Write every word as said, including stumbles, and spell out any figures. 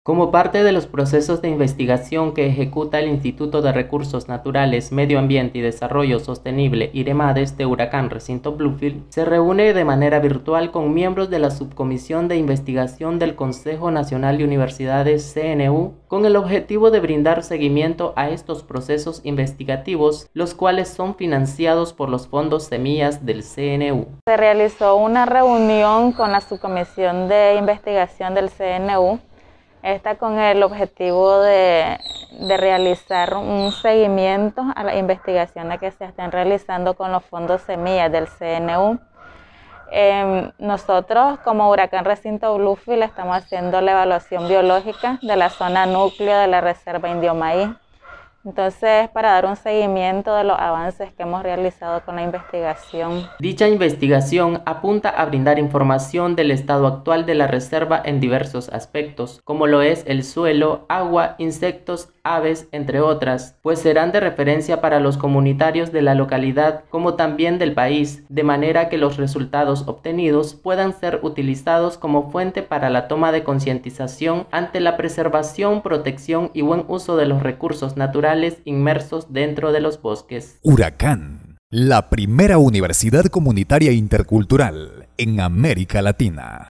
Como parte de los procesos de investigación que ejecuta el Instituto de Recursos Naturales, Medio Ambiente y Desarrollo Sostenible IREMADES de Huracán Recinto Bluefield, se reúne de manera virtual con miembros de la Subcomisión de Investigación del Consejo Nacional de Universidades C N U con el objetivo de brindar seguimiento a estos procesos investigativos, los cuales son financiados por los fondos Semillas del C N U. Se realizó una reunión con la Subcomisión de Investigación del C N U. Esta con el objetivo de, de realizar un seguimiento a las investigaciones que se están realizando con los fondos Semillas del C N U. Eh, nosotros como Huracán Recinto Bluefield estamos haciendo la evaluación biológica de la zona núcleo de la Reserva Indio Maíz. Entonces, para dar un seguimiento de los avances que hemos realizado con la investigación. Dicha investigación apunta a brindar información del estado actual de la reserva en diversos aspectos, como lo es el suelo, agua, insectos, aves, entre otras, pues serán de referencia para los comunitarios de la localidad como también del país, de manera que los resultados obtenidos puedan ser utilizados como fuente para la toma de concientización ante la preservación, protección y buen uso de los recursos naturales inmersos dentro de los bosques. Huracán, la primera universidad comunitaria intercultural en América Latina.